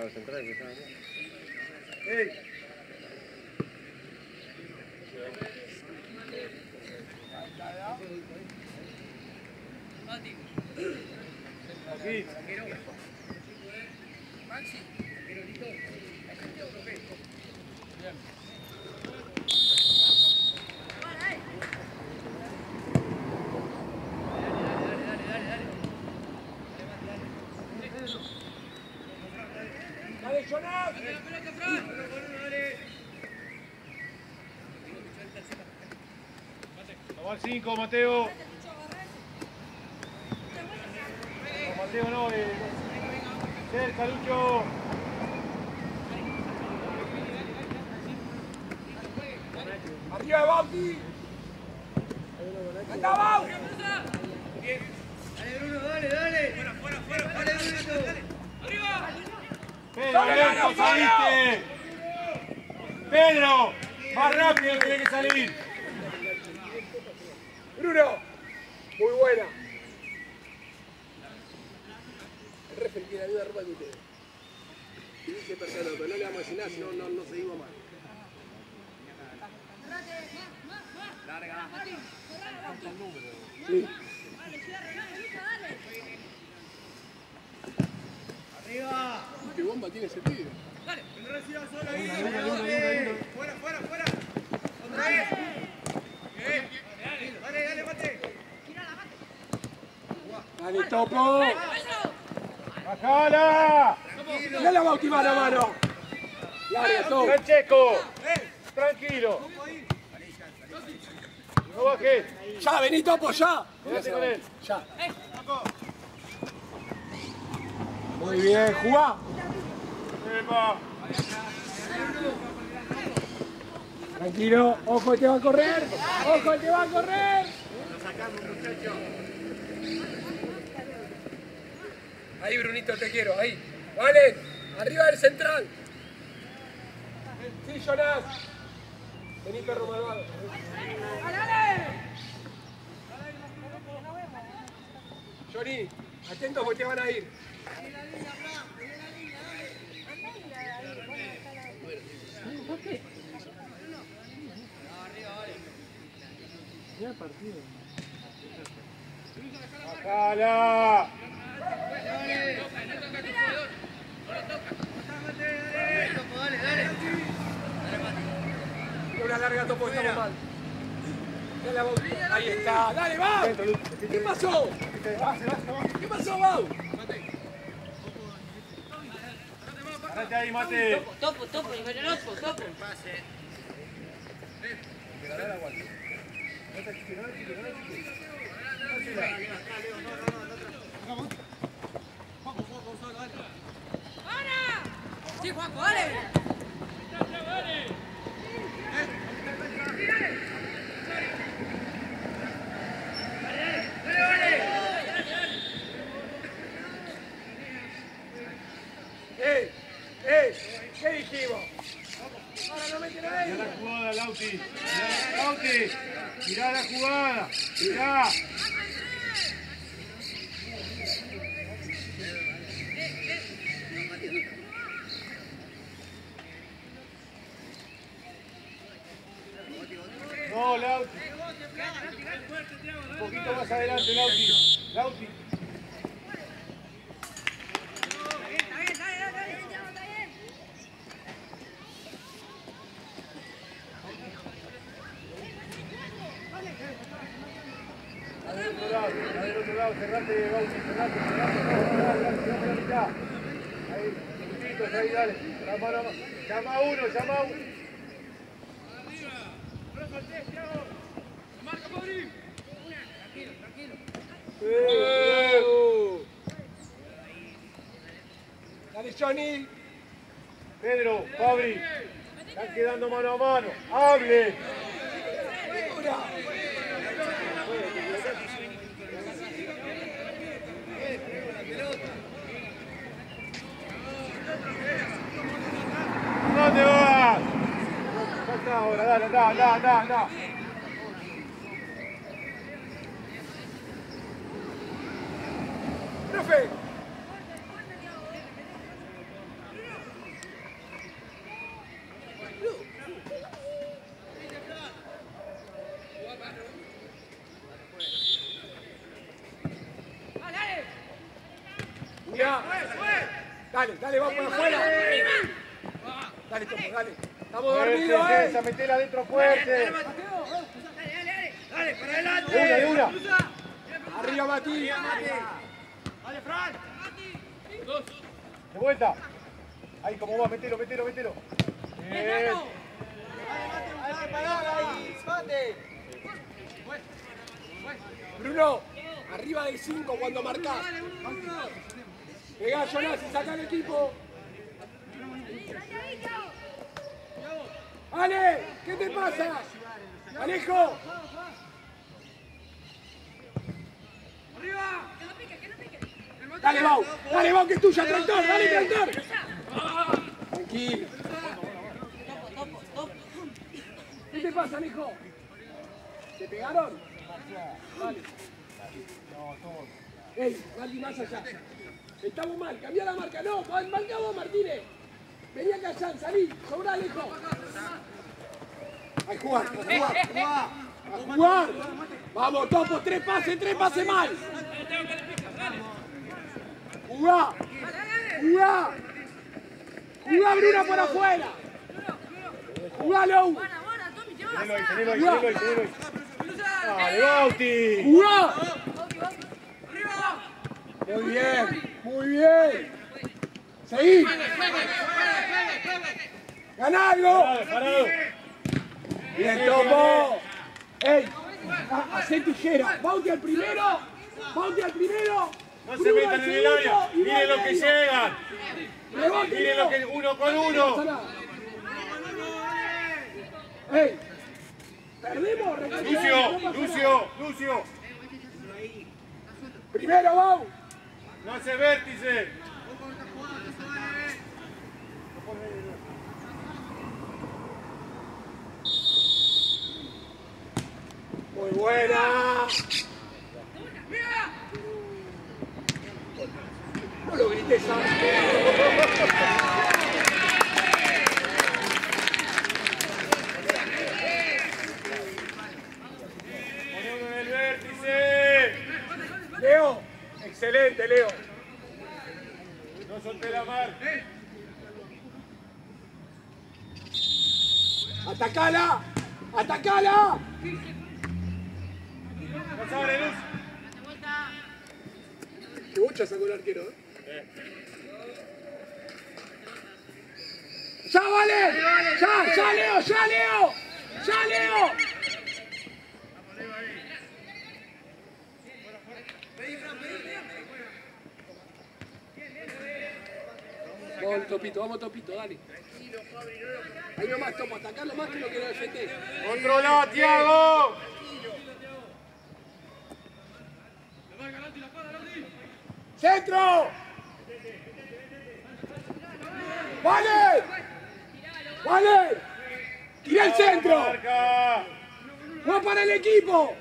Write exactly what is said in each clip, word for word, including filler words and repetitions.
los centrales que estaban acá. ¡Ey! Mati. Aquí. Maxi. Quirolito. Bien. ¡Dale, Jonas! ¡Dale la pelota, Fran! Vamos al cinco, Mateo. No, Mateo no, eh. Cerca, Lucho. ¡Arriba de Bauti! ¡Anda, Bauti! Bien. Dale, Bruno, dale, dale. Fuera, fuera, fuera. Dale, dale, dale. ¡Arriba! ¡Pedro, Alberto, saliste! ¡Pedro! ¡Más rápido tiene que salir! ¡Bruno! Muy buena. El refe tiene la misma ropa que ustedes. Y dice Percano, pero no le vamos a decir nada, si no, no, no seguimos mal. Larga. Sí. Arriba. ¿Qué bomba tiene ese tigre? Dale. Que no reciba solo ahí. Fuera, fuera, fuera. Otra vez. Bien. Dale, dale, mate. ¡Dale, Topo! ¡Bajala! ¡Dale a Bauti mano a mano! ¡Larga, Topo! ¡Francesco! ¡Tranquilo! ¡No bajes! ¡Ya, vení, Topo, ya! Quédate con él. ¡Ya! Muy bien, jugá. ¡Epa! Tranquilo, ojo, el que va a correr. Ojo, el que va a correr. Lo sacamos, muchachos. Ahí, Brunito, te quiero, ahí. Vale, arriba del central. Sí, Jonas. Vení, perro malvado. Johnny, atento porque te van a ir. Ya partido. ¡Bajala! Una larga, Topo, estamos mal. Dale a Bau. Ahí está, dale, Bau. ¿Qué pasó? ¿Qué pasó, Bau? ¡Parate ahí, Mate! Topo, topo, topo, ingenioso, topo. Pase. Sí, Juanjo, dale. ¡Ey! ¡Ey! ¿Qué dijimos? Ahora no meten a Mirá él. la jugada, Lauti. Mirá, Lauti. Mirá la jugada. Mirá. No, Lauti. Un poquito más adelante, Lauti. Lauti. A del otro lado, a del otro lado, cerrate, Bauti, cerrate, cerrate, no, dale, dale, cerrate la mitad. Ahí, minutitos, ahí, dale. Llama, a uno, llama a uno, llama a uno. Eh. Dale, Johnny. Pedro, Fabri, están quedando mano a mano. ¡Hable! ¿Dónde vas? Ya está ahora, dale, anda, anda, anda, anda. ¡Profe! Dale, dale, vamos para afuera. Dale, Topo, dale. Estamos Fuerte, dormidos, eh. César, metela adentro fuerte. Dale, para adelante. De una, de una. Arriba, Mati. Dale, Fran. De vuelta. Ahí, como va, metelo, metelo, metelo. Bien. Hay que parar ahí, Mate. Bruno, arriba del cinco cuando marcás. Pegá, Jonas, y saca el equipo. Ale, ¿qué te pasa? Alejo. Dale, Bau, dale, Bau, que es tuya, tractor, dale, tractor. Tranquilo. ¿Qué te pasa, Alejo? ¿Te pegaron? Dale. Ey, Martí, más allá. Estamos mal, cambia la marca. No, marca vos, Martínez. Vení acá, Jan, salí. Sobra, Alejo. A jugar, a jugar. A jugar. Vamos, Topo, tres pases, tres pases mal. Jugá. Jugá. Jugá, Bruno, por afuera. Jugá, Lou. Tenelo ahí, tenelo ahí, tenelo ahí, tenelo ahí. Dale, Bauti. ¡Jugá! Muy bien, muy bien. Seguí. ¡Ganá algo! Parado, parado. Bien, Topo. ¡Ey! Ha- Hacé tijera. Bauti al primero. Bauti al primero. No se metan en el área. Miren lo que llegan. Miren lo que uno con uno. ¡Ey! Perdemos, recuperamos, Lucio, no pasa Lucio, nada. Lucio. Primero, Bau. No hace vértice. Muy buena. No lo grites, ¿sabes? Ponemos en el vértice. Leo, excelente, Leo. No solté la mar. Atacala, atacala. Pasá, Luz. Qué bocha sacó el arquero, ¿eh? ¡Ya, vale! ¡Ya, ya, Leo, ya, Leo! ¡Ya, Leo! Vamos, Topito, vamos, Topito, dale. Ahí nomás, Topo, atacarlo más que lo que lo defendés. Controlá, Tiago. ¡Centro! ¡Vale! ¡Vale! ¡Tira el centro! Marca. ¡Va para el equipo!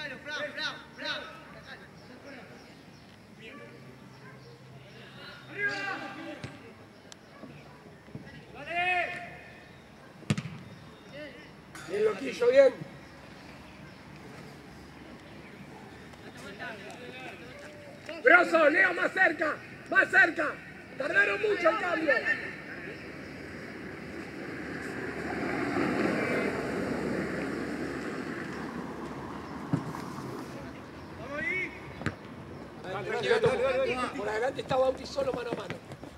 Bien, Loquillo, bien. Grosso, Leo, más cerca, más cerca. Tardaron mucho el cambio. Por adelante está Bauti solo mano a mano.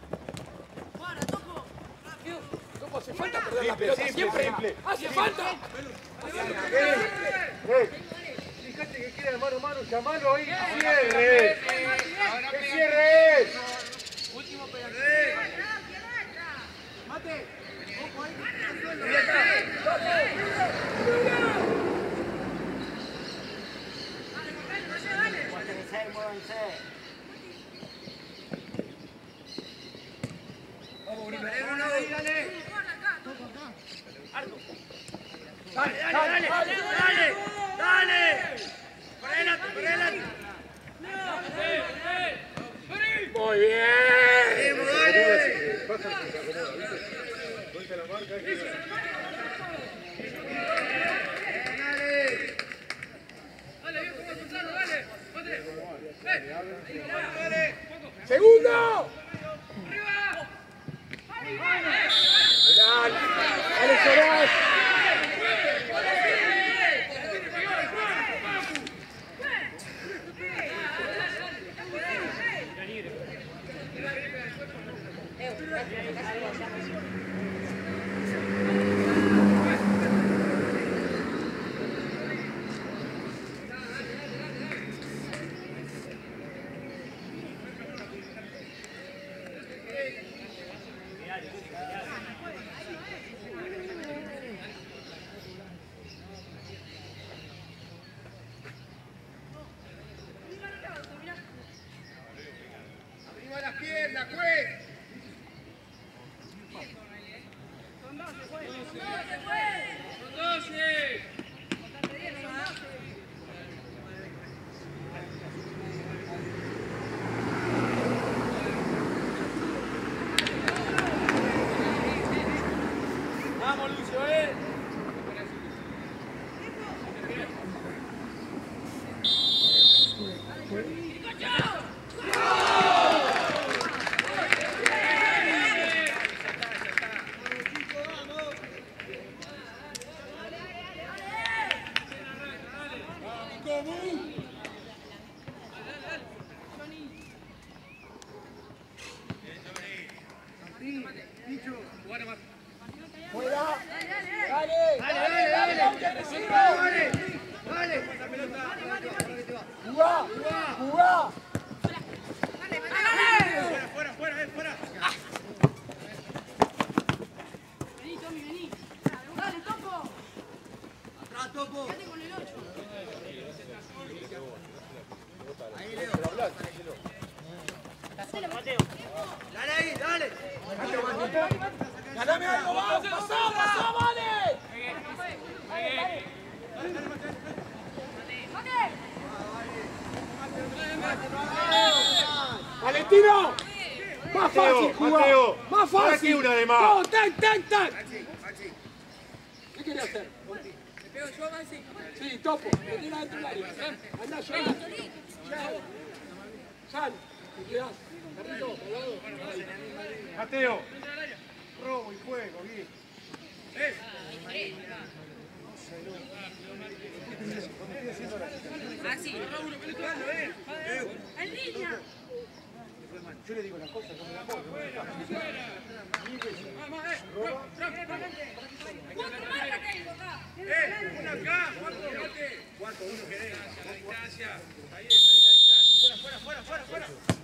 ¿Cómo hace falta perder la pelota? simple, Siempre simple. hace falta. Eh, fíjate que queda de mano a mano, llamalo ahí. ¡Cierre! ¡Que cierre! Último pedazo. Mate. Ojo ahí. Dale, dale, dale, dale, dale. Por adelante, por adelante. Muy bien. Suelta la marca. Segundo. Arriba las piernas, juez. Vamos, Lucio, eh. ¡Ganame algo, vamos! ¡Pasá, pasá, vale! ¡Valentino! ¡Más fácil jugar! ¡Más fácil! una de más! ¡No, tac, tac, tac! ¿Qué quería hacer? ¿Me pego yo, Maxi? Sí, topo, me tira dentro del área. Andá, yo. Sal, cuidado. Carrito, al lado. Mateo. Robo y juego, bien. Maxi. En línea. Yo le digo las cosas como las cosas. Eh, una acá, cuatro, mate. ¿Cuánto uno que dé? La distancia. Ahí es, ahí está. Fuera, fuera, fuera, fuera.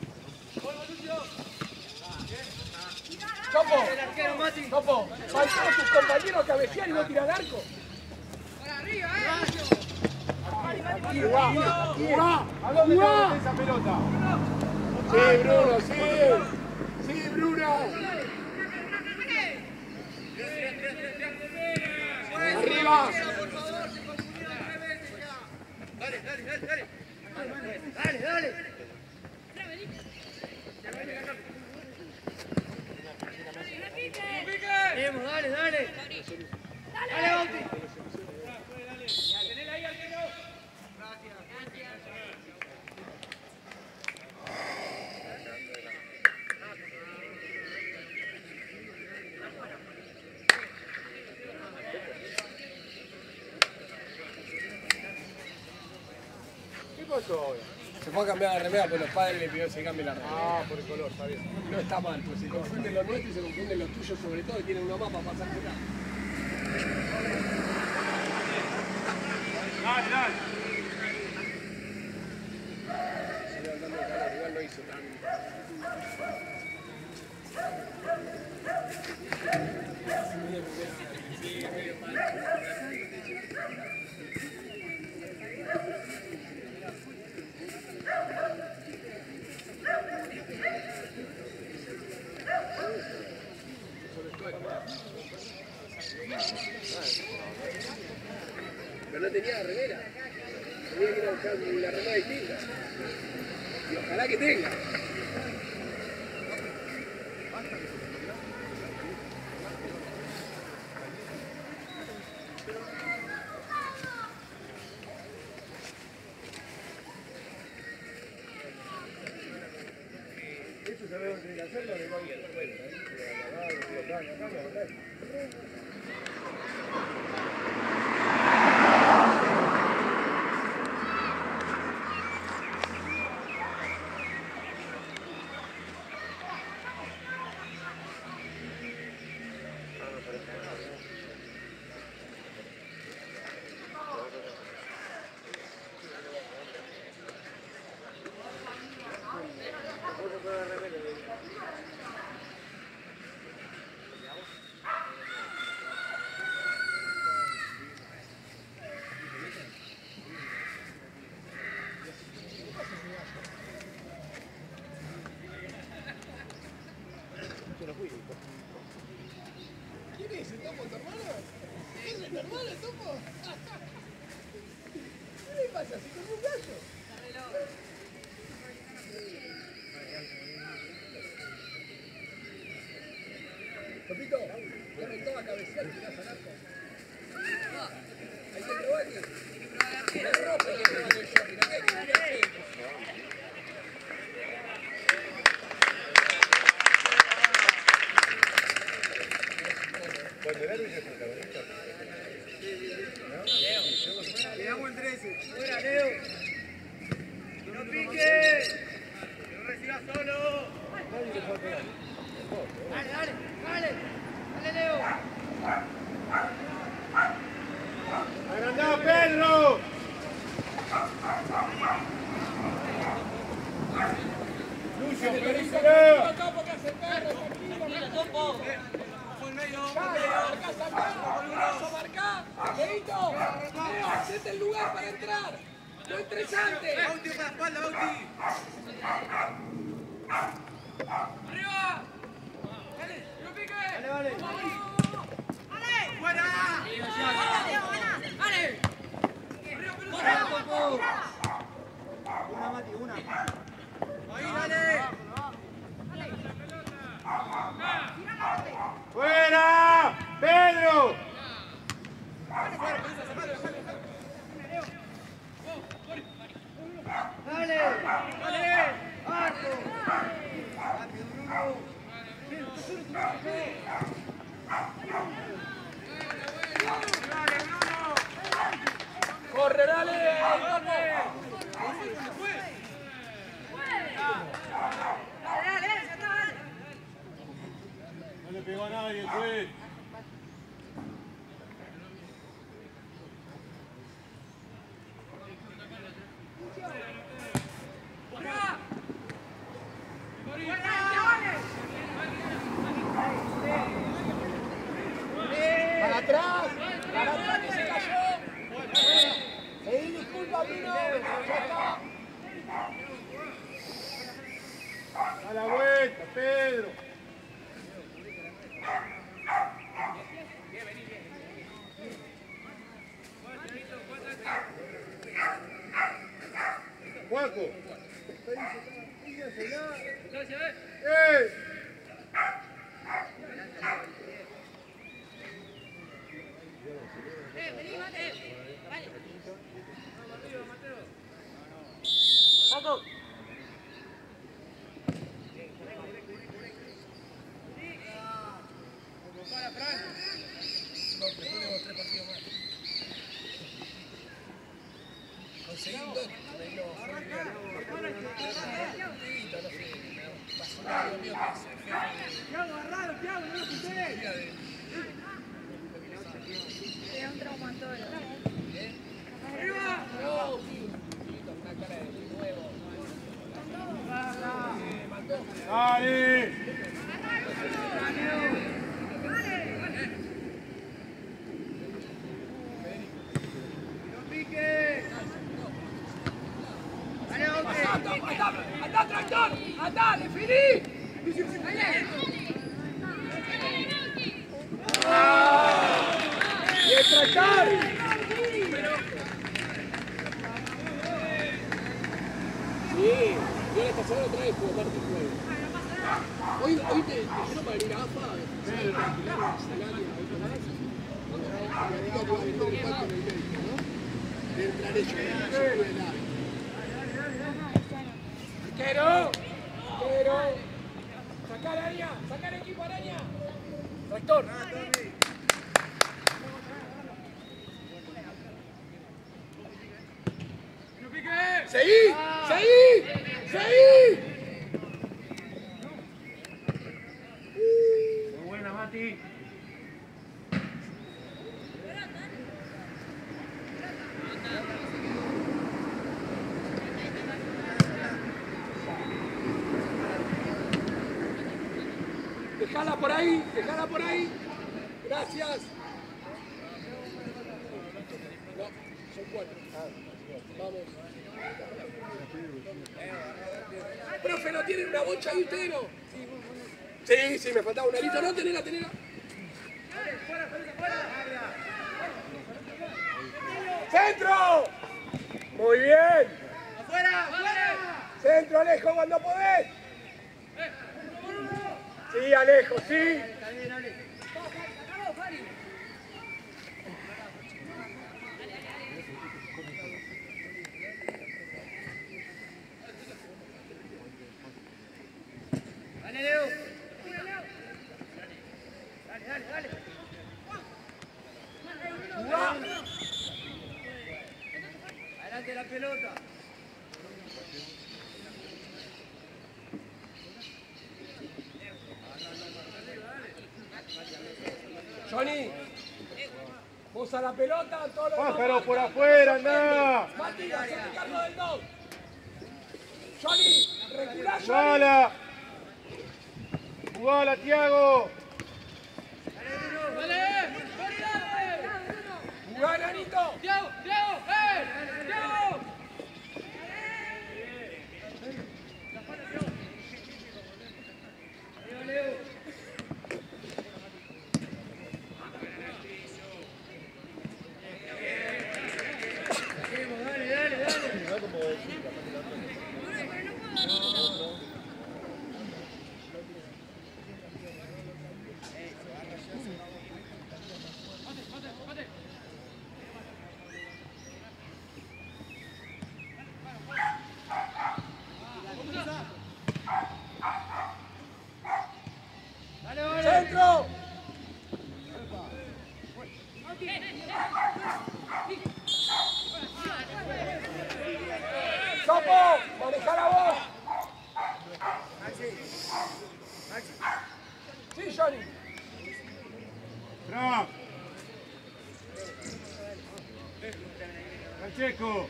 Topo, Topo, faltó a tus compañeros a cabecear y no tirar arco. Para arriba, eh. ¡Jugá! ¡Jugá! ¿A dónde ¡Jugá! está esa pelota? Sí, Bruno, sí. Sí, Bruno. Arriba. Dale, dale, dale, dale. Dale, dale. Vamos, dale, dale. Dale, Bauti. Tenela ahí, arquero. Gracias. ¿Qué pasó ahora? Se fue a cambiar la remera, pero los padres le pidieron que se cambie la remera. Ah, por el color, está bien. No está mal, pues se confunden los nuestros y se confunden los tuyos sobre todo y tienen una mapa para pasar por acá. Dale, dale. Igual no hizo tan... Pero no tenía remera. Tenía que ir a buscar la remera distinta. Y ojalá que tenga. ¿Esto sabe dónde tiene que hacerlo? Le va a ir a bueno, ahí. fui. ¿Quién es el Topo, tu hermano? ¿Es el hermano el Topo? ¿Qué le pasa? ¿Se comió un gallo? Topito, ya me estaba a cabecear y tirás al arco. Ah, ahí te entró alguien. Me rompe que no vale el shopping, acá hay que ir al centro. Cuando era Luis el protagonista. Le damos el trece. Fuera, Leo. ¡Que no pique! ¡Que no reciba solo! Dale, dale, dale. Dale, Leo. ¡Agrandado, Pedro! Lucio, pedíselo. Topo, ¿qué hace el perro? Tranquilo, Topo. Fue el medio. Marcá, sacá, marcá. Leito, Leo, hacete el lugar para entrar. No entres antes. Bauti para la espalda, Bauti. Arriba. Dale, no pique. Dale, vale. Dale. ¡Fuera! Dale. ¡Fuera, Topo! Una, Mati, una. Ahí, dale. ¡Fuera! ¡Pedro! Dale. Dale. Arco. Rápido, Bruno. Corre, dale. Dale, dale, ya está, dale. No le pegó a nadie, juez. Para atrás. Para atrás que se cayó. Pedí disculpas, Bruno. Ya está. A la vuelta, Pedro. Juaco. ¡Eh! Eh, vení, Mate. Vale. Paco. Conseguí un doc. Tiago, agarralo, Tiago, no lo quites. Te da un traumatólogo. ¡Arriba! ¡Dale! ¡No pique! ¡Dale, Bauti! ¡Andá, andá, tractor! ¡Andá, definí! ¡Y el tractor! Sí, yo la pasada otra vez puedo parte el juego. Hoy, hoy te dijeron para venir a AFA, Pedro, alquilar un salario, algo más. La liga te va a vender el pacto en el médico, ¿no? De entrar ellos, no se puede dar. Arquero, arquero. Sacá araña, sacá el equipo araña. Tractor. ¡Seguí! ¡Seguí! ¡Seguí! Muy buena, Mati. Dejala por ahí, dejala por ahí. Gracias. No, son cuatro. Vamos. Profe, ¿no tienen una bocha ahí ustedes no? Sí, sí, me faltaba una lista. No, tenela, tenela. ¡Centro! Muy bien. ¡Afuera! ¡Afuera! Centro, Alejo, cuando podés. Sí, Alejo, sí. Dale, Leo. Dale, dale, dale. Jugá. Adelante la pelota. Johnny, vos a la pelota, todos los Pájaro por afuera, anda. Matías, hacete cargo del dos. Johnny, reculá, Johnny. Jugala. Jugala, Tiago. Dale, Jugá, Nanito. Tiago, Tiago, ¡eh! Tiago. Leo, Leo. Dale, dale, dale. Centro. Sopo, manejala vos. Sí, Johnny. Tra. Pacheco.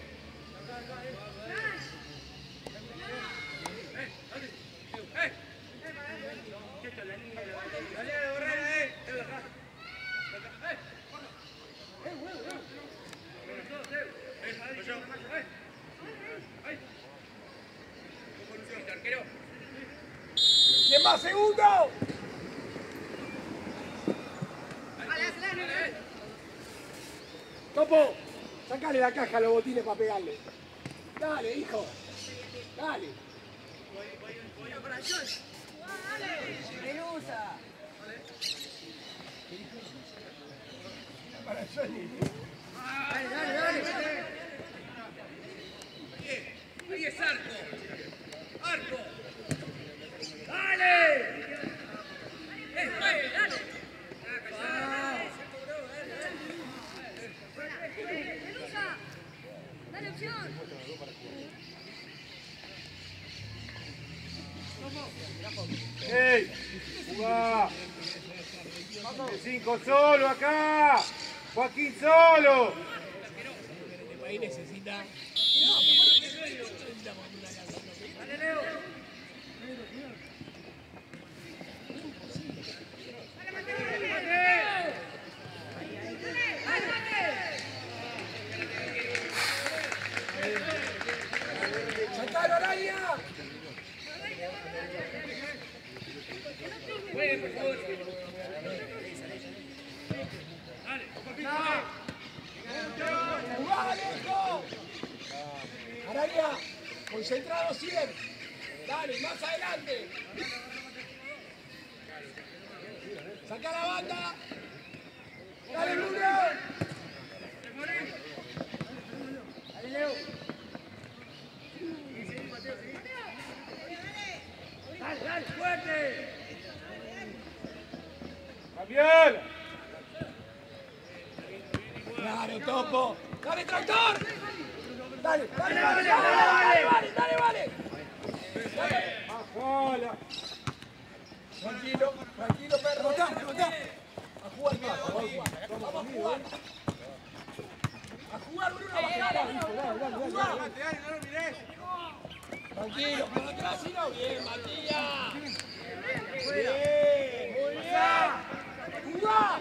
¿Quién más segundo? Topo, sacale la caja a los botines para pegarle. Dale, hijo. Dale. Pelusa. Para Johnny. Dale, dale, dale. Ahí es arco. Arco. Dale. Eh, eh, dale. Pelusa. Dale opción. ¡Ey! ¡Jugá! De cinco solo acá. Joaquín solo. Este país necesita. Dale, Leo. ¡Sacalo al área! Juegue, por favor. Dale, ¡Jugá, Alejo! Araña, concentrado cien. Dale, más adelante. Saca la banda. Dale, Bruno. Dale, Leo. Dale, dale, fuerte. Cambiar. Claro, Topo. Dale, tractor. Dale, dale, dale, dale, dale, vale, dale, vale. Ajala. Tranquilo, tranquilo, perro. Rebotá, rebotá. A jugar más, vamos a jugar. Vamos a jugar. A jugar, Bruno, a jugar. Dale, no lo mires. Tranquilo, para atrás, si no. Bien, Matías. Bien, muy bien. ¡Jugá!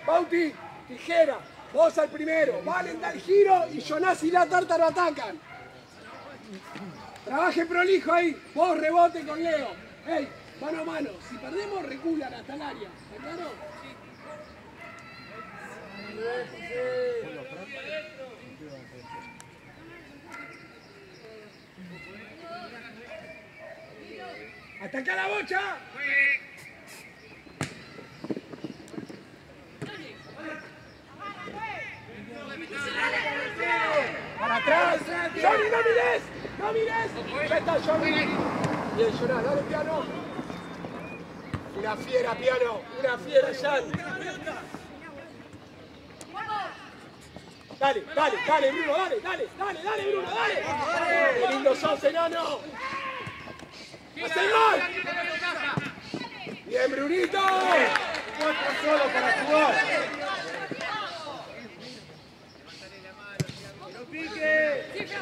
Bauti, tijera. Vos al primero. Valen da el giro y Jonás y la Tártaro atacan. Trabaje prolijo ahí. Vos rebote con Leo. Ey, mano a mano. Si perdemos, reculan hasta el área. ¿Está claro? ¡Ataca la bocha! ¡Para atrás! ¡Johnny, no mires! ¡No mires! ¡Ya está Johnny! Bien, Jonás, dale piano. Una fiera, piano. Una fiera, Jan. Dale, dale, dale, Bruno, dale, dale, dale, dale, Bruno, dale. ¡Qué lindo sos, enano! ¡Hacé el gol! ¡Bien, Brunito! Cuatro solo para jugar. ¡No pique!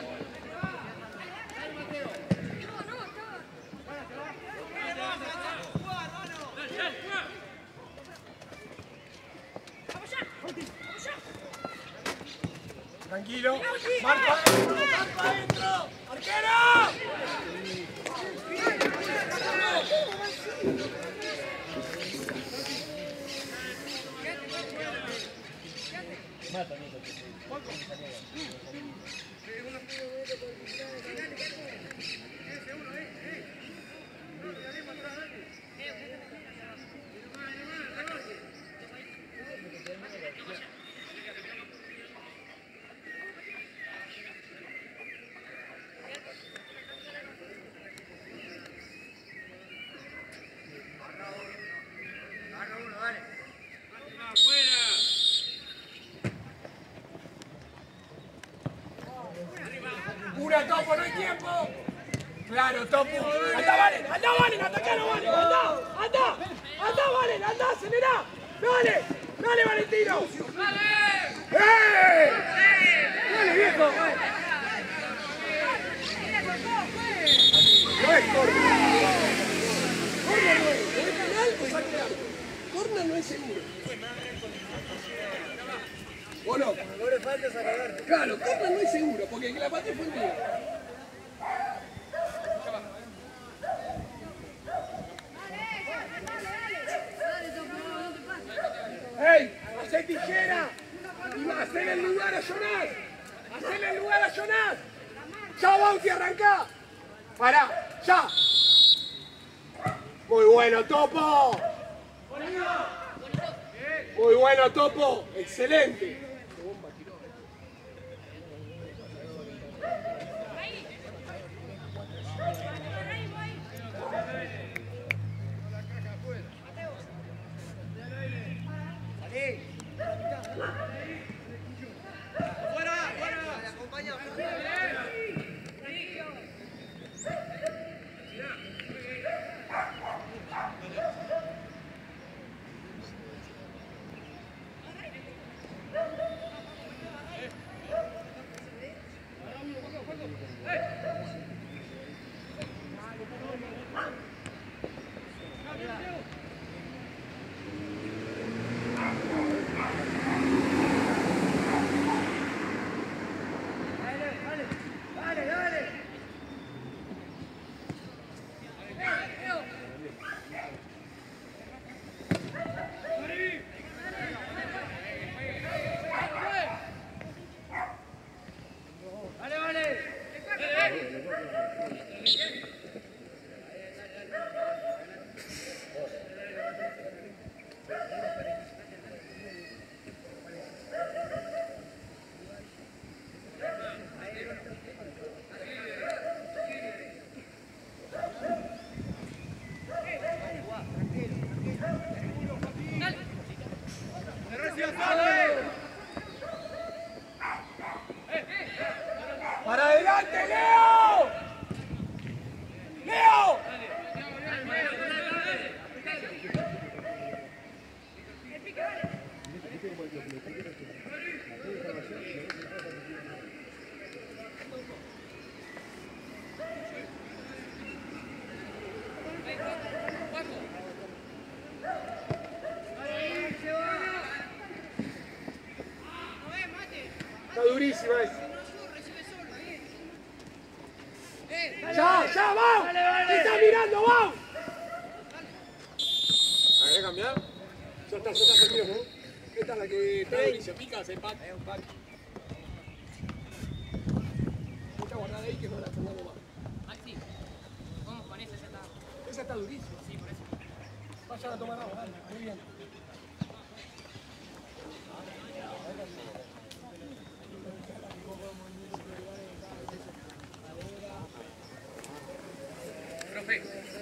Tranquilo. Marco adentro, Marco adentro. ¡Arquero! ¡Una, Topo, no hay tiempo! ¡Claro, Topo! ¡Anda, Valen! ¡Anda, Valen! ¡Atacalo, Valen! ¡Anda! ¡Anda! ¡Anda, Valen! ¡Anda, acelera! ¡Dale! ¡Dale, Valentino! ¡Eh! ¡Dale, viejo! No es corner. Corner no es. ¿O es penal o saque de arco? Corner no es seguro. ¿O no? No le falta sacar. Claro, corner no es seguro, porque el que la pateó fue el mío. ¡Ey! ¡Hacé tijera! ¡Y hacele el lugar a Jonás! ¡Hacele el lugar a Jonás! ¡Ya, Bauti, arrancá! ¡Pará! ¡Ya! ¡Muy bueno, Topo! ¡Muy bueno, Topo! ¡Excelente! durísima esa. ¡Ya, ya, vamos! ¡Te está mirando, vamos! ¿La querés cambiar? Ya está, ya está, tranquilo. Esta es la que está durísima. Pica, se empate. Es un pack. Esta guardada ahí que no la pongamos más. Maxi, vamos con esa, esa está. Esa está durísima. Sí, por eso. Vayan a tomar agua, dale. Muy bien. Profe.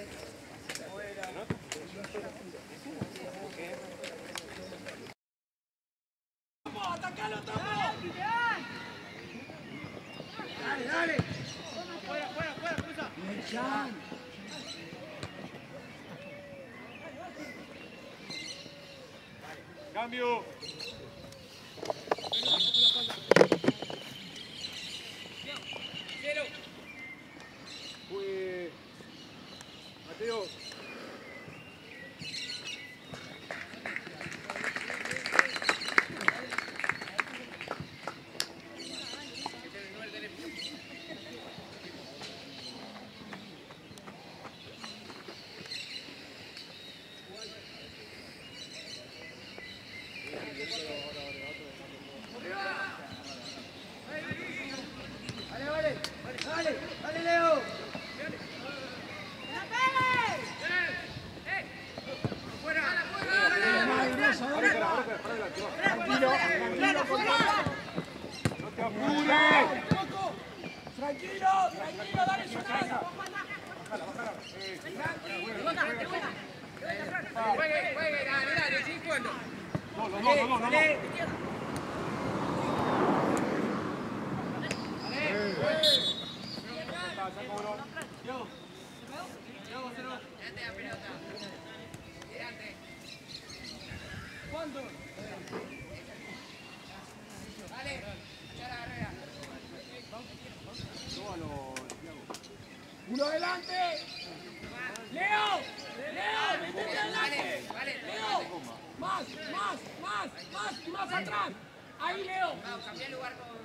¡Vamos, atacalo, topo! Dale, dale. Fuera, fuera, fuera, cruza. Cambio. Cero. Fue Mateo. Dale, vale. Dale, dale, Leo. Tranquilo, tranquilo, dale su casa. Juegue, juegue, dale, dale, sin cuando. No, no, no, no, no, no. ¿Cuándo? Dale, ya la carrera. Uno adelante. Leo, Leo, metete adelante. Vale, vale. Leo, más, más, más, más y más atrás. Ahí, Leo. Vamos, cambiá el lugar con...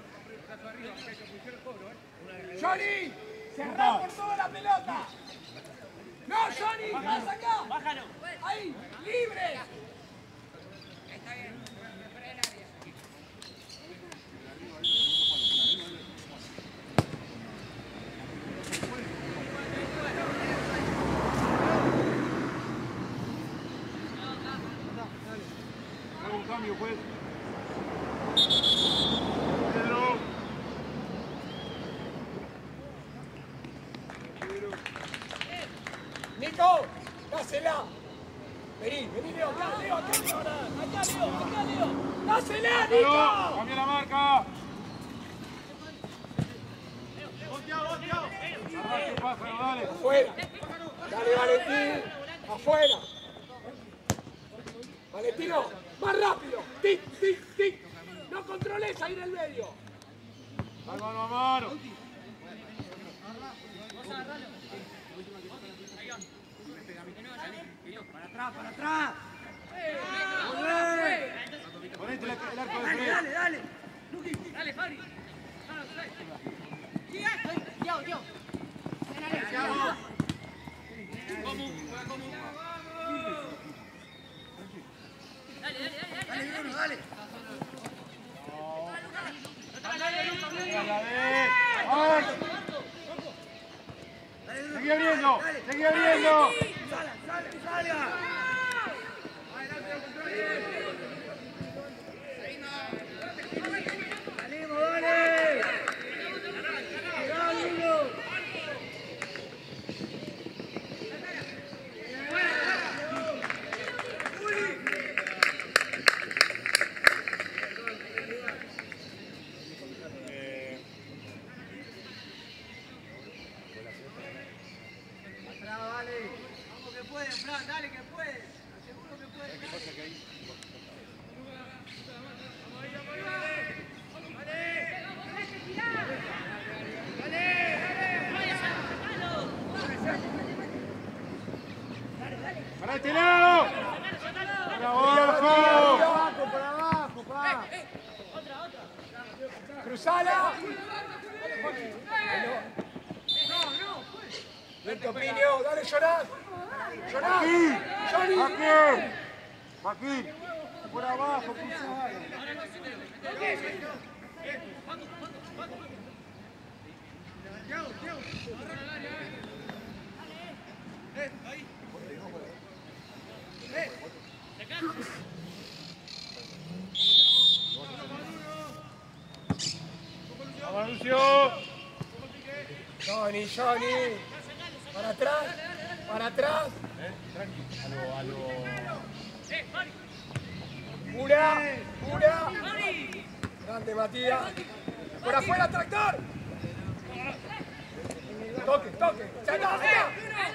Johnny, cerrá por toda la pelota. No, Johnny, más acá. Bájalo. Ahí, libre. Está bien, fuera del área. Hago un cambio, pues. Pedro. Nico, dásela. Vení, vení, Leo, acá, Leo, acá, Leo, acá, Leo, acá, Leo. Dásela, Pedro, Nico. cambia la marca. Arrastre, pájaro, dale. Afuera. Dale, Valentín. Afuera. Valentino, más rápido. Tic, tic, tic. No controles ahí en el medio. Mano a mano. Para atrás, para atrás. Ponete el arco de Dale, frente. dale, dale. Dale, Fari. Dios, Dios. Dale, dale, dale, dale. Dale, Bruno, dale. ¡Vamos! ¡Seguí abriendo! ¡Seguí abriendo! Sala, sale, salga. Salimos, dale. Cuidado, Bruno. Atrás, vale. Vamos que puede, Fran, dale que puede. Cruzala. Lento, Piño. Dale, Jonás. Jonás. Johnny. Joaquín. Joaquín. Por abajo, cruzala. Tiago, Tiago. Eh, ahí. Eh. Vamos, Lucio. Johnny, Johnny. Para atrás. Para atrás. Eh, tranqui. A lo, a lo... Una. Una. Grande, Matías. Por afuera, tractor. Toque, toque. Ya está, ya está.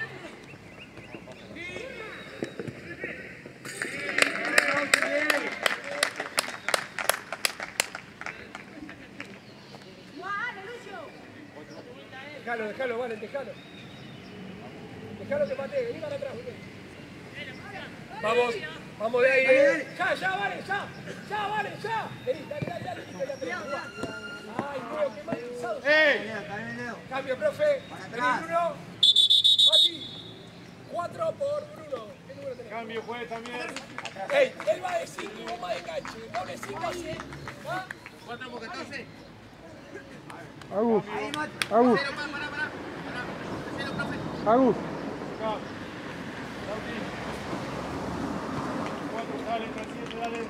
Dejalo, dejalo, vale, dejalo. Dejalo que patee, vení para atrás, vení. Vamos, vamos de aire. Ya, ya, vale, ya. Ya, vale, ya. Vení, dale, dale, dale. Dale, dale, dale. Ay, Leo, qué mal pisado. ¡Eh! Cambio, profe. Vení, Bruno. Mati. Cuatro por Bruno. ¿Qué número tenés? Cambio, juez también. Ey, él va de cinco y vos vas de enganche. Doble cinco así. ¿Ah? cuatro por catorce. Agus, Agus, Cero, para, para, para. Cero, profe. Agus. Acá. Lauti. Cuatro, dale, siete, dale.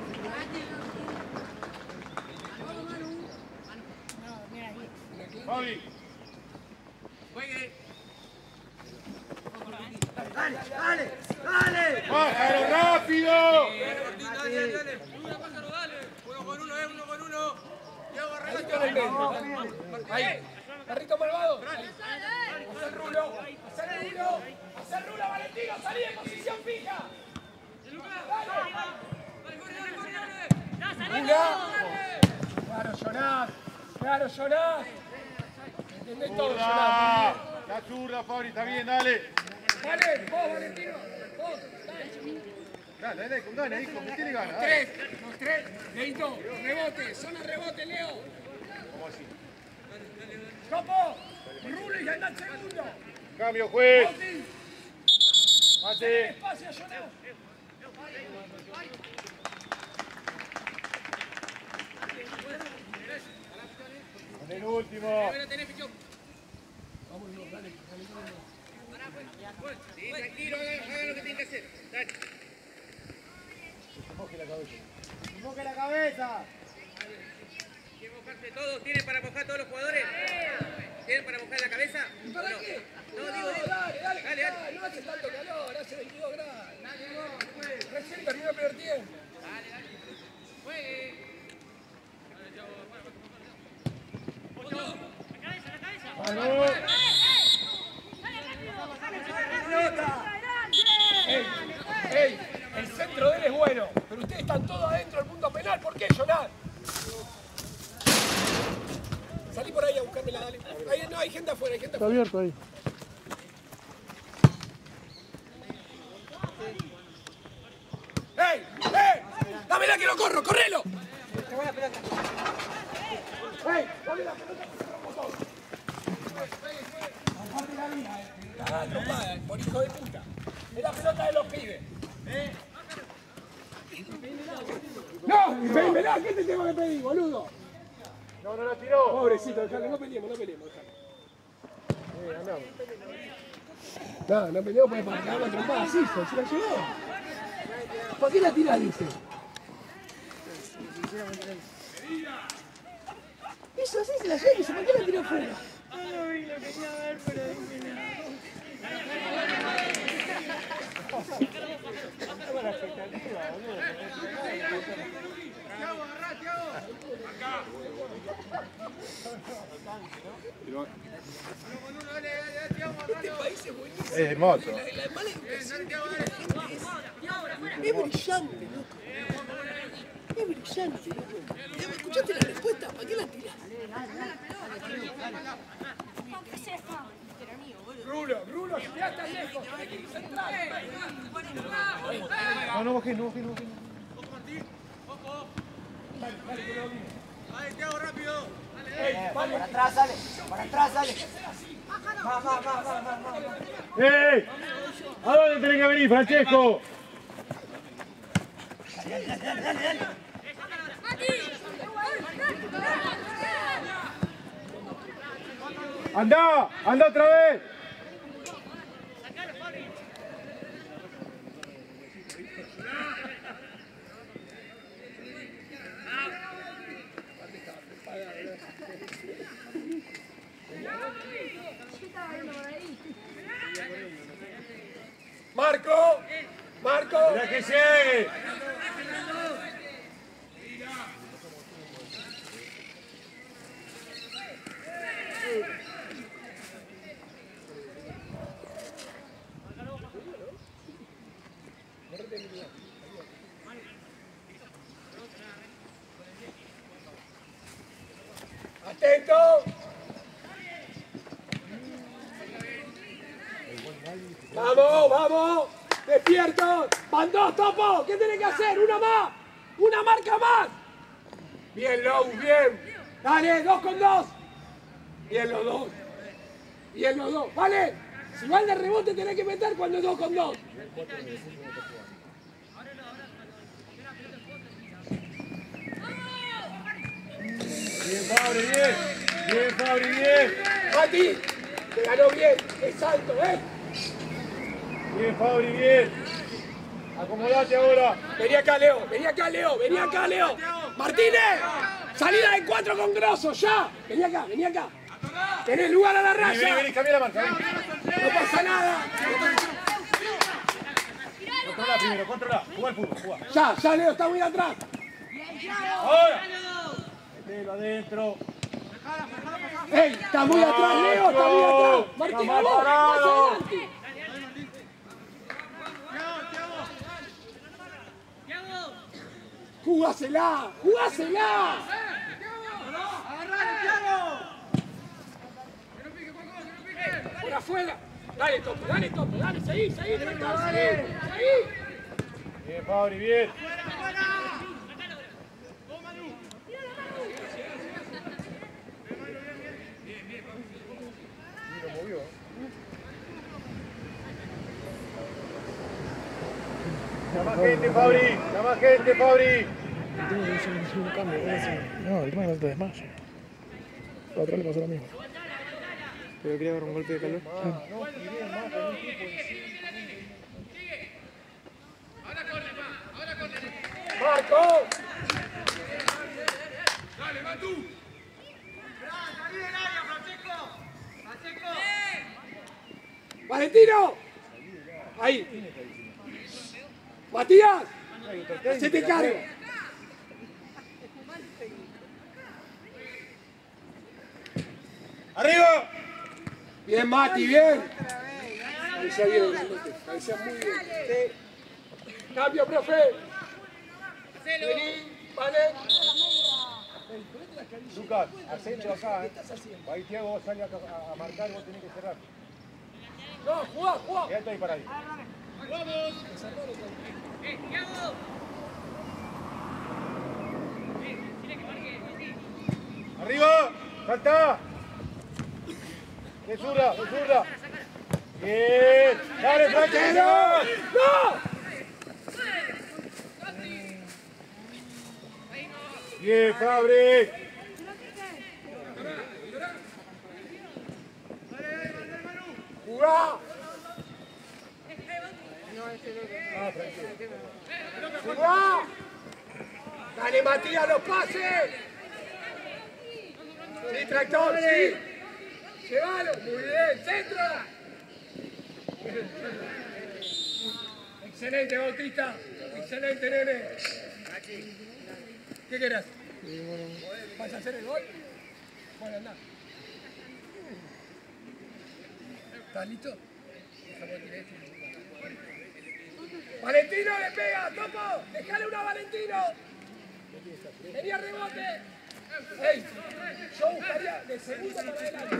Fabi. Juegue. Dale, dale, dale. ¡Pájaro, rápido! Dale, dale, dale. Uno, pájaro, dale. Uno con uno, eh, uno con uno. Tiago, Carrito en el arregla. medio. Ahí. Carrito malvado. Hacé el rulo. Hacé el rulo. Hacé el rulo, Valentino. Salí de posición fija. Una. Claro, Jonás. Claro, Jonás. ¿Entendés todo, Zurda. Jonás? La zurda, Fabri, está bien, dale. Dale, vos, Valentino. Vos. Dale, dale, con ganas, hijo, me tiene ganas. dale. Tres. Los tres. Leito. Rebote. Zona rebote, Leo. ¿Cómo así? Copo. Rulo y anda el segundo. Cambio, juez. Bauti. Mate. Espacio, Jonás. Con el último. Sí, tranquilo, haga lo que tiene que hacer. Dale. Moje la cabeza. Moje la cabeza. ¿Quieren mojarse todos? ¿Tienen para mojar todos los jugadores? ¿Tienen para mojar la cabeza? ¿Y para No. qué? No, No, digo, digo. dale, dale, Dale, dale. no hace tanto calor, hace veintidós grados. Recién terminó el primer tiempo. Juegue. Vamos. Ey, ey, el centro de él es bueno, pero ustedes están todos adentro del punto penal. ¿Por qué, Jonás? Salí por ahí a buscármela, dale. Ahí no, hay gente afuera, hay gente Está afuera. abierto ahí. ¡Ey! ¡Ey! ¡Dámela que lo corro! ¡Correlo! ¡Ey! ¡Dame la pelota que se rompo todo! Aparte la vida, eh. La trompada, eh, por hijo de puta. Es la pelota de los pibes. ¡No! ¡Pémela! ¿Qué te tengo que pedir, boludo? No, no la tiró. Pobrecito, dejalo, no peleemos, no peleemos, dejalo. Eh, andamos. No, no peleemos porque para cagar la trompada, sí, se la llevó. ¿Para qué la tirás, dice? Eso así se la lleva, dice, ¿para qué la tiró afuera? No vi, lo quería ver, pero dije Tiago, agarrá, Tiago. Uno con uno, dale, dale, dale, Tiago, agarralo. Es hermoso. La mala Dale, Tiago, dale. es brillante, loco. Es brillante, loco. ¿Ya me escuchaste la respuesta? ¿Para qué la tirás? Rulo, Rulo, ya está lejos, tenés que ir central. No, no bajé, no bajé, no bajé. Dale, dale, que lo domine. Dale, Thiago, rápido. Ey, vale. Para atrás, sale. Para atrás, sale. Va, va, va, va, va, va. ¡Eh! ¿A dónde tenés que venir, Francesco? ¡Anda! ¡Anda otra vez! Marco, Marco. ¡Mira que llegue! Atento. Vamos, vamos. Despiertos. Van dos, Topo. ¿Qué tenés que hacer? Una más. Una marca más. Bien, Lou, bien. Dale, dos con dos. Bien los dos. Bien los dos. Vale. Si van de rebote tenés que meter cuando es dos con dos. Bien, Fabri, bien. Bien, Fabri, bien. Mati, te ganó bien. Es alto, ¿eh? Bien, Fabri, bien. Acomodate ahora. Vení acá, Leo. Vení acá, Leo. Vení acá, Leo. Martínez. Salida de cuatro con Grosso, ya. Vení acá, vení acá. Tenés lugar a la Vení, vení, raya. vení, cambia la marca. Vení. No pasa nada. Controla primero, controla. Jugá al fútbol, jugá. Ya, ya, Leo, está muy atrás. Ahora. Metelo adentro. ¡Ey! Está muy atrás, Leo. Está muy atrás. Martín, Está mal vamos. parado. Más adelante. ¡Jugásela! ¡Jugásela! ¡Agarrale, Thiago! ¡Por afuera! Dale, Topo, dale, Topo, dale, seguí, seguí, Tractor, seguí, seguí. Bien, Fabri, bien. Llama gente, Fabri. Llama gente, Fabri. No, el tema es que no te desmayes. La otra le pasó lo mismo. Pero quería agarrar un golpe de calor. ¡Marco! ¡Dale, Matu! ¡Salí del área, Francesco! ¡Francesco! ¡Valentino! Ahí. ¡Matías! ¡Se te cargo! ¡Arriba! Bien, Mati, bien. Parecía bien, grandote, parecía muy bien. Sí. Cambio, profe. Vení, vale. Lucas, acento acá, eh. Ahí Thiago sale a, a, a marcar, vos tenés que cerrar. No, jugá, jugá. Quédate ahí para ahí. ¡Arriba! ¡Salta! ¡De zurda, de zurda! ¡Bien! ¡Dale, Francesco! ¡No! ¡Bien, Fabri! ¡Jugá! ¡Jugá! ¡Dale, Matías, los pases! ¡Sí, Tractor, sí! ¡Llévalo! ¡Muy bien! ¡Centro! ¡Excelente, Bautista! ¡Excelente, nene! ¿Qué querés? ¿Vas a hacer el gol? Bueno, anda. ¿Estás listo? ¡Valentino le pega! ¡Topo! ¡Déjale una a Valentino! ¡Tenía rebote! ¡Ey! Yo buscaría de segundo para adelante.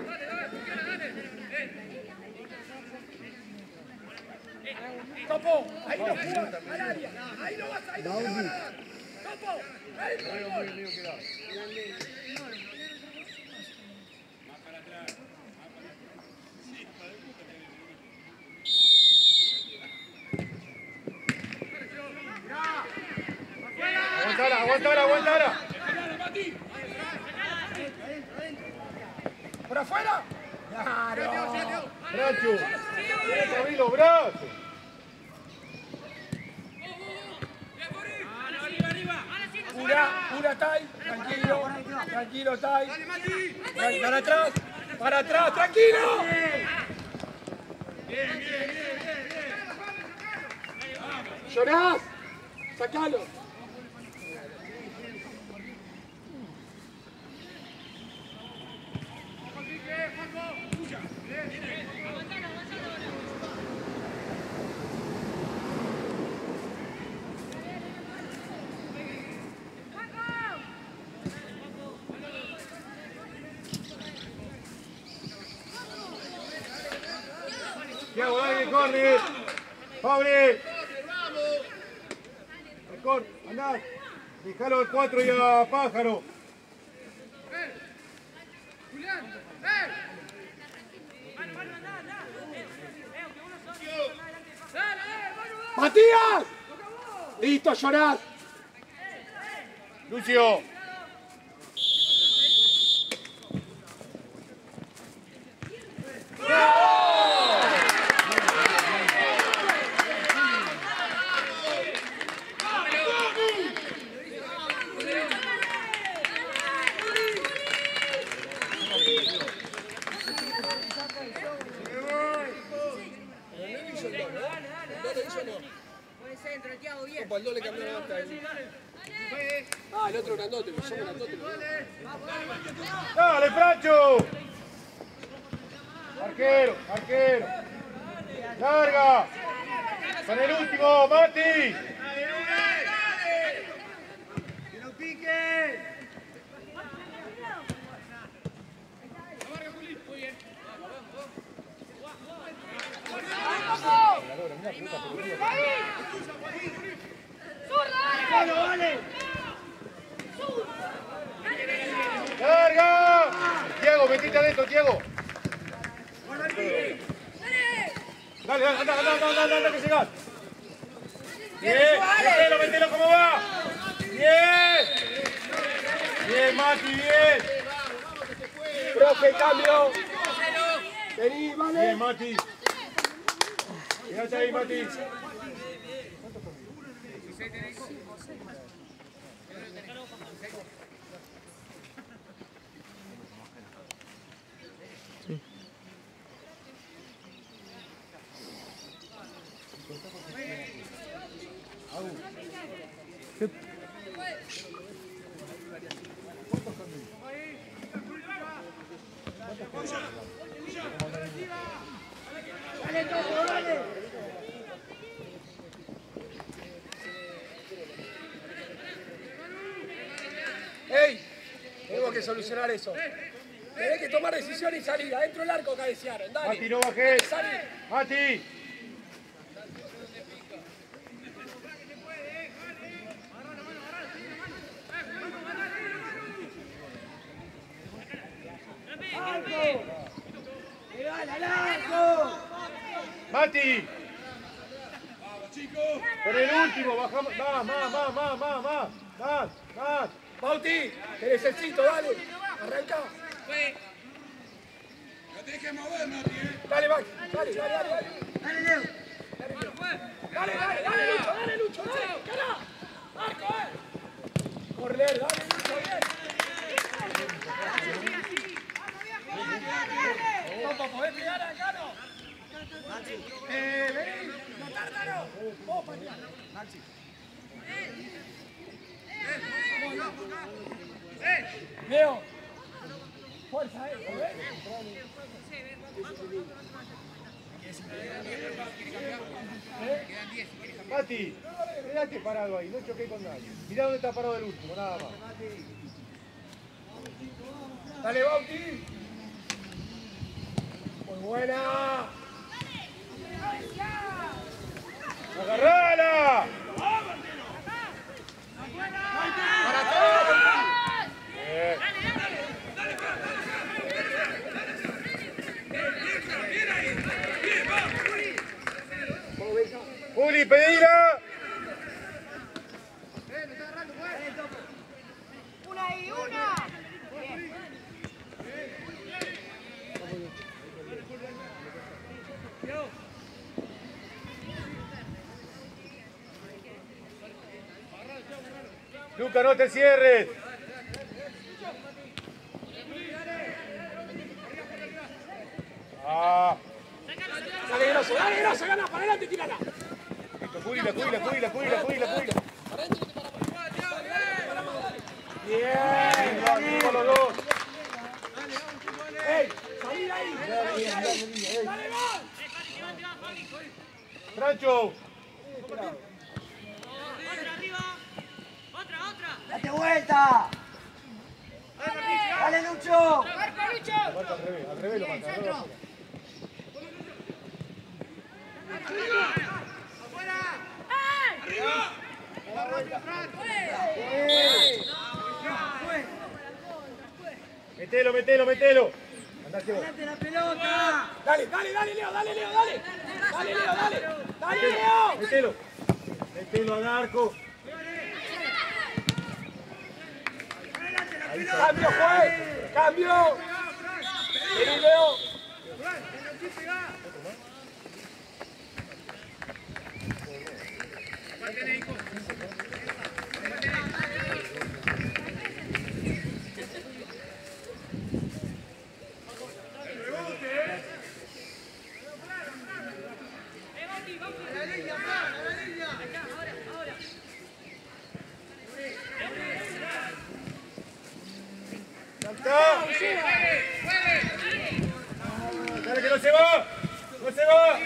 Topo, ahí no jugás al área. Ahí no vas, ahí no te la van a dar. Muy, muy, muy quedado. Aguantala, aguantala, aguantala. ¿Por afuera? ¡Claro! Bracho. Abrí los brazos. Pura, pura está ahí. Tranquilo, tranquilo está ahí. Para atrás, para atrás, tranquilo. Llorás, sacalo. Tiago, dale, corre. Pobre. Corre, andá. Dejalo al cuatro y a Pájaro. ¡Matías! Listo, llorás. Lucio. El dos le cambió la marca. Ah, el otro grandote, me llamo grandote. Dale, Francho. Arquero, arquero. Larga. Con el último, Mati. ¡Que no pique! ¡Larga! Tiago, metite adentro, Tiago. Dale, dale, anda, anda, anda, anda, anda, que llegás. Bien, metelo, metelo, ¿cómo va? Bien. Bien, Mati, bien. Profe, cambio. Vení, vale. Bien, Mati. Quédate ahí, Mati. ¡Ey! Tenemos que solucionar eso. Tenés que tomar decisión y salir. Adentro del arco cabecearon. Dale. Mati, no bajes. Salí. Mati. Mati. Por el último, bajamos. Más, más, más, más, más, más. Más, más. Bauti, te necesito, dale. Arranca. ¡No tenés que mover, Mati, eh! Dale, Max. Dale, dale, dale. Dale, dale, Leo. Dale, dale, dale, Lucho, dale, Lucho, dale. Cara. Marco, eh. Correr, dale, Lucho, bien. Papá, ¿podés pegar acá, no? Eh, vení. No tártalo. Vos, pañal. Maxi. Leo. Fuerza, eh. ¿Ves? Mati, quédate parado ahí, no choqué con nadie. Mirá dónde está parado el último, nada más. Dale, Bauti. Muy buena. ¡Agarrala! ¡Hay ahí, una. Bien. Luca, no te cierres. Ah. Dale, grosso, dale, grosso, gana, para adelante, tirala. Listo, cuídala, cuídala, cuídala, cuídala, cuídala, cuídala. Bien, Vamos los dos. ¡Ey! ¡Salí de ahí! ¡Dale, gol! Francho. ¡Date vuelta! ¡Dale, Lucho! Marca, Lucho. Marca al revés, al revés lo marca. al revés. Metelo, metelo, metelo. Andate vos. ¡Date la pelota! Dale, dale, dale, Leo, dale, Leo, dale. Dale, Leo, dale. Dale, Leo. Metelo. Metelo al arco. Cambio, juez. Cambio. Vení, Leo. ¡Salta! ¡Dale que no se va! ¡No se va!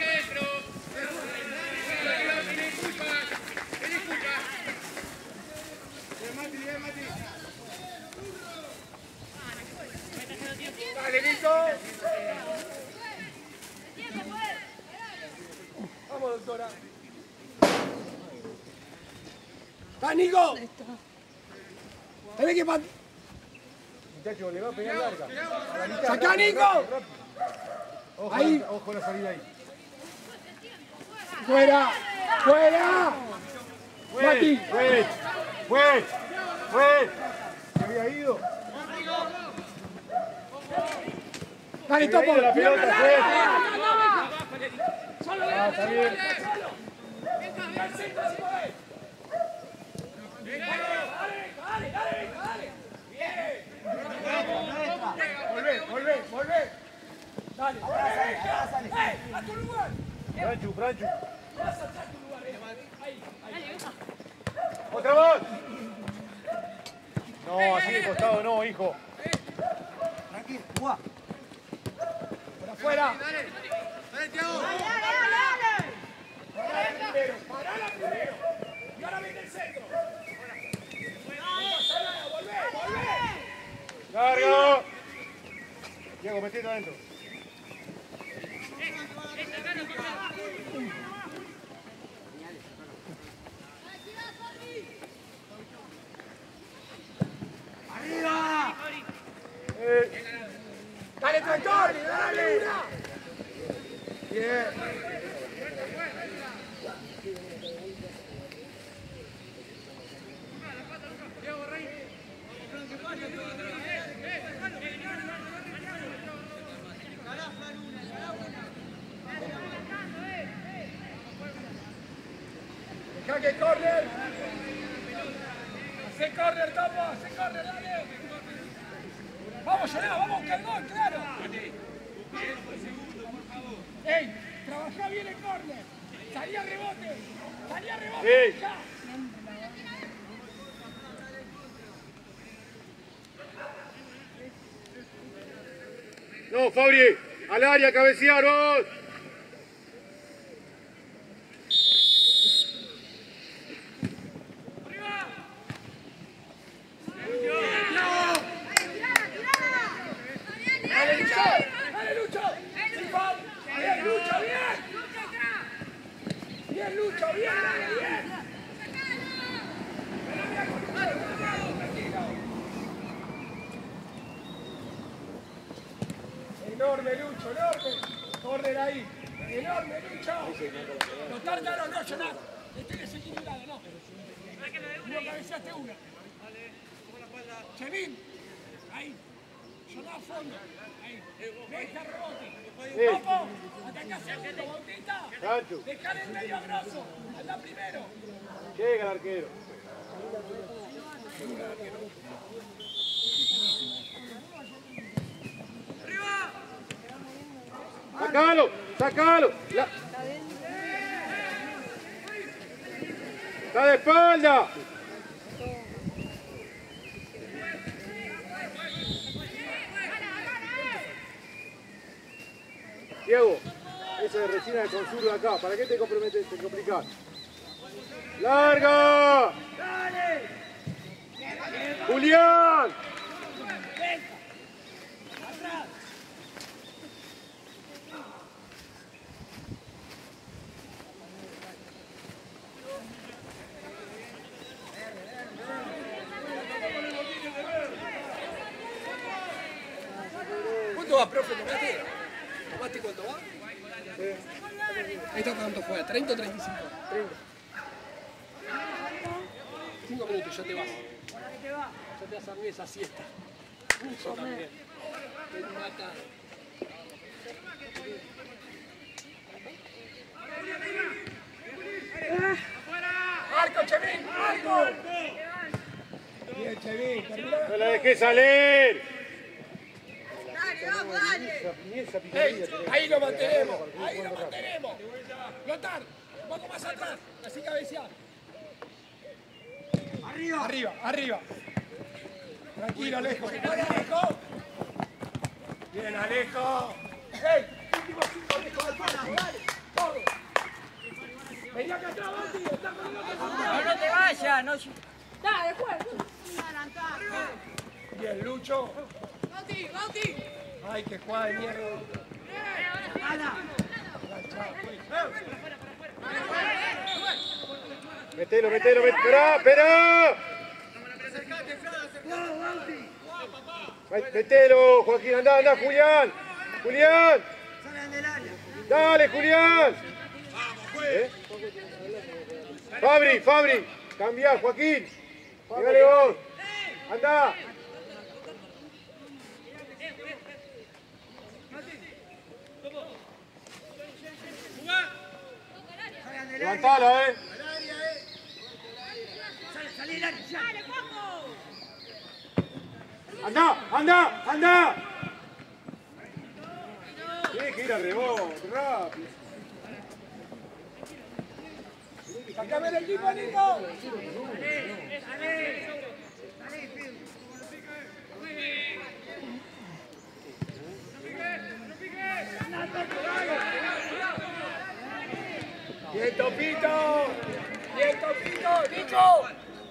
Dale, listo. Vamos, doctora. ¡Va, Nico! Tenés que pat... Muchacho, le va a pegar larga. ¡Sacá, Nico! Ojo, Ahí. La, ojo la salida ahí. ¡Fuera! ¡Fuera! Mati. ¡Juez! ¡Juez! ¡Juez! ¿Se había ido? Dale, Se había topo. ido la pelota, Tírala, juez. dale, dale, dale. Solo, Ah, está bien. al centro, así podés. Dale, dale, dale, dale. Bien. Volvé, volvé, volvé. Dale. Ahora sale, ahora sale. ¡Eh! ¡A tu lugar! Franchu, Franchu. Vas a echar tu lugar, eh. Ahí, ahí. ¡Otra más! No, así de costado no, hijo. Tranquilo, jugá. Por afuera. Dale, dale, Thiago. Dale, dale, Parala primero, parala primero. Y ahora vete el centro. No pasa nada, volvé, volvé. ¡Largo! Diego, metete adentro. ¡Arriba! Eh, Dale, tractor, dale una. Bien. Dejá que corner. Hacé corner, Topo, hacé corner, dale. Vamos, Llorá, vamos a buscar el gol, claro. Ey, trabajá bien el corner. Salí a rebote. Salí a rebote. Ey. Ya. no, Fabri, al área, cabecear, vos. Dale, Lucho. Dale, Lucho. Sí, Fab. Bien, Lucho, bien. Bien, Lucho, bien, dale, bien. Enorme, Lucho, enorme. Corner ahí. Enorme, Lucho. Los tártaros no, Jonás. Este es equilibrado, no. No cabeceaste una. Chemín. Ahí. Sonó a fondo. Ahí. Deja rebote. Sí. Vamos. Atacá segundo, Bautista. Gancho. Dejar en medio a Grosso. Anda primero. Llega el arquero. ¡Sácalo! ¡Sácalo! La... ¡Está de espalda! Diego, esa de resina de consur acá. ¿Para qué te comprometes? Te complicás. ¡Larga! ¡Julián! ¿Cuánto va, profe? ¿Tomaste? ¿Tomaste cuánto va? ¿Esta cuánto juega? ¿treinta o treinta y cinco? treinta. cinco minutos, ya te vas. Ya te vas a dormir esa siesta. Yo también. Te mata. ¡Marco, Chemín! ¡Marco! Bien, Chemín. Termina. ¡No la dejé salir! Dale, vamos, dale. Ey, ahí lo mantenemos. Ahí lo mantenemos. Lotar, un poco más atrás. Así cabecear. Arriba. Arriba, arriba. Tranquilo, Alejo. Dale, Alejo. Bien, Alejo. ¡Ey! Últimos cinco Alejo al palo. Dale, todo. Vení acá atrás, Bati. Está corriendo que No, no te vayas, no. Dale, juega. Bien, Lucho. Bauti, Bauti. Ay, qué jugada de mierda. Metelo, metelo, metelo. ¡Esperá, esperá! Metelo, Joaquín, andá, andá, Julián. Julián. Dale, Julián. ¿Eh? Fabri, Fabri. Cambia, Joaquín. Llegale vos. Andá. Levantala, eh. Dale, Juanjo. Andá, andá, andá. Tiene que ir al rebote, rápido. ¡Sacame el equipo, Nico! ¡Bien, Topito! ¡Bien, Topito! ¡Nico!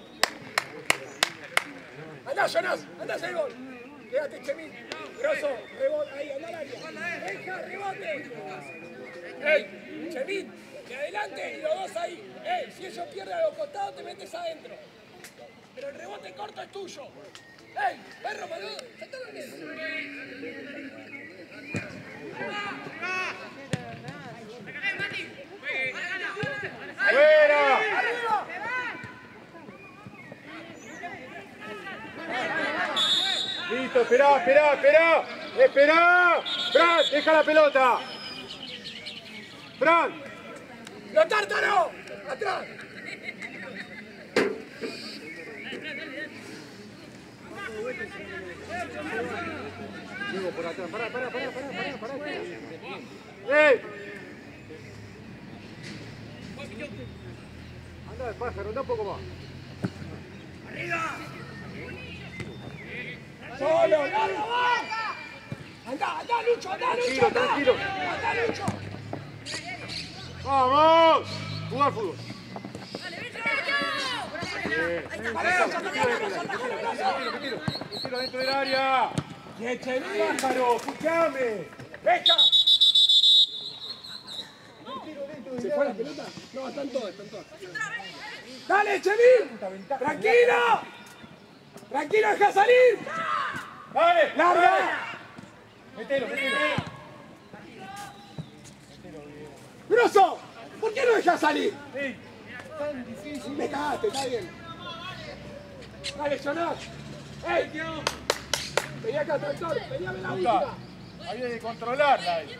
¡Andá, Jonas! ¡Andá, hacer el gol! Quédate, Chemín. Grosso, rebote. Ahí, anda al área. ¡Deja, rebote! ¡Ey, Chemín! De adelante y los dos ahí. ¡Ey! Si ellos pierden a los costados, te metes adentro. Pero el rebote corto es tuyo. ¡Ey! ¡Perro, boludo! ¡Fuera! ¡Arriba! Listo, esperá, esperá, esperá. Esperá. Fran, deja la pelota. Fran. ¡Lo tártaro! ¡Atrás! Diego, por atrás. Pará, pará, pará, pará, pará, pará. ¡Ey! Anda de pájaro, anda un poco más. ¡Solo! ¡Larga, va! ¡Anda, anda, Lucho! ¡Anda, Lucho! ¡Anda! Tranquilo, tranquilo. ¡Anda, Lucho! ¡Vamos! Jugar fútbol. Tiro dentro del área. ¡Que Chemín! ¡Pájaro! ¡Escuchame! ¡Deja! ¿Se fue la pelota? No, están todas, están todas. ¡Dale, Chemín! ¡Tranquilo! ¡Tranquilo, deja salir! ¡Dale! ¡Larga! Metelo, metelo. ¡Grosso! ¿Por qué no dejas salir? Sí. Me cagaste, está bien. Dale, Jonas. ¡Ey! Vení acá, tractor, vení a ver la última. Había que controlarla. ahí.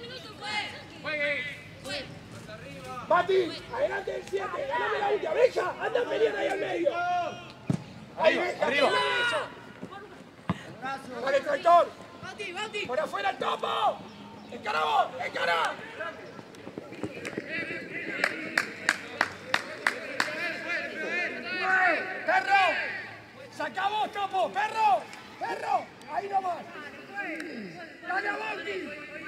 Mati, adelante del siete, ganame la última. Brecha, anda a pelear ahí al medio. Ahí, Arriba, arriba. eso. Dale, tractor. Bauti, Bauti. Por afuera el topo. Encara vos, encara. Perro. Saca vos, topo, perro. Perro. Ahí nomás. Dale a Bauti.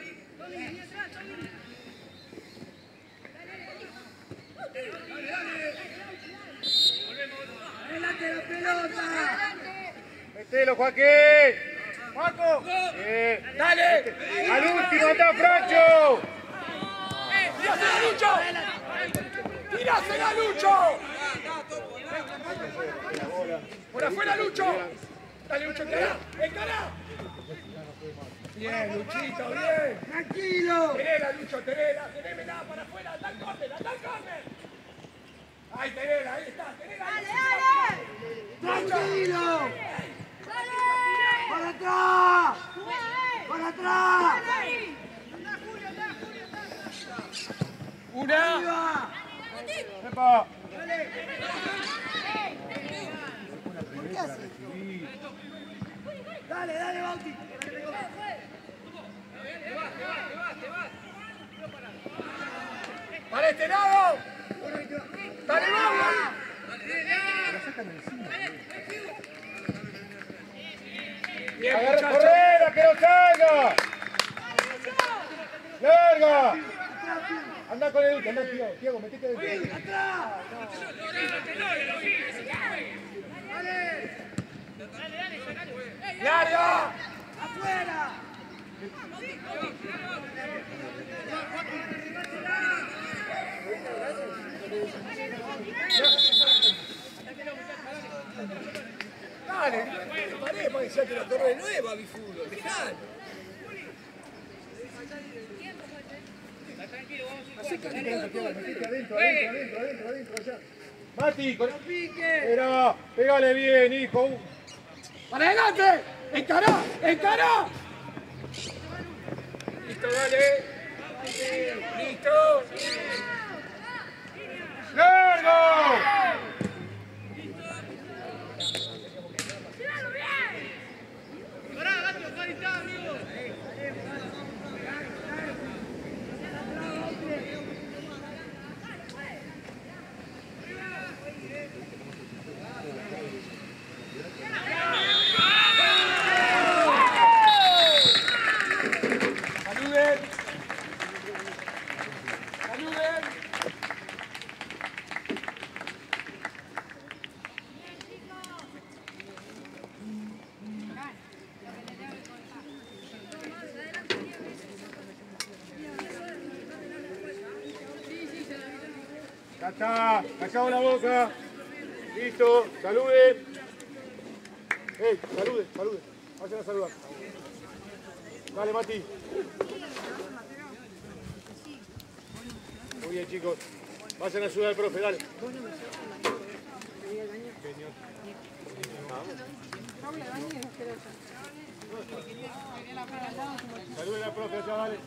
¡Adelante la pelota! Metelo, Joaquín. Paco. Bien. Dale. Al último, anda, Francho. ¡Tírasela, Lucho! ¡Tírasela, Lucho! ¡Por afuera, Lucho! ¡Dale, Lucho, encara! ¡Encara! Bien, Luchito, bien. ¡Tranquilo! Tenela, Lucho, tenela. Tenémela para afuera. ¡Anda al córner, anda al córner! Ahí, tenela, ahí está. Tenela, ahí. ¡Tranquilo! ¡Para atrás! ¡Para atrás! Una. ¡Arriba! Epa. ¡Dale, dale, Bauti! ¡Para este lado! ¡Dale, vamos! Bien, Agarra, muchachos. correra, que no salga. Larga. Anda con el último, anda, Tiago. Tiago, metete dentro. ¡Larga! ¡Afuera! Dale, no paré, porque ya te la torre nueva, mi fútbol. Dejalo. Metete adentro, adentro, adentro, adentro, adentro, allá. Mati, con el pique. Espera, pégale bien, hijo. ¡Para adelante! ¡Encará! ¡Encará! Listo, dale. Listo. ¡Largo! Saluden. Saluden. Ya está, callado la boca. Listo, salude. Ey, salude, salude. Vayan a saludar. Dale, Mati. Muy bien, chicos. Vayan a ayudar al profe, dale. Saluden al profe allá, dale.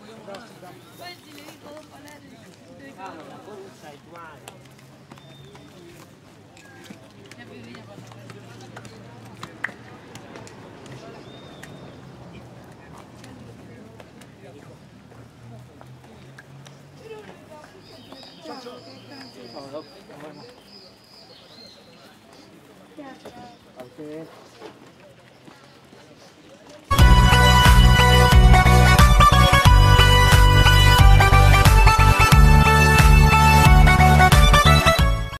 A usted.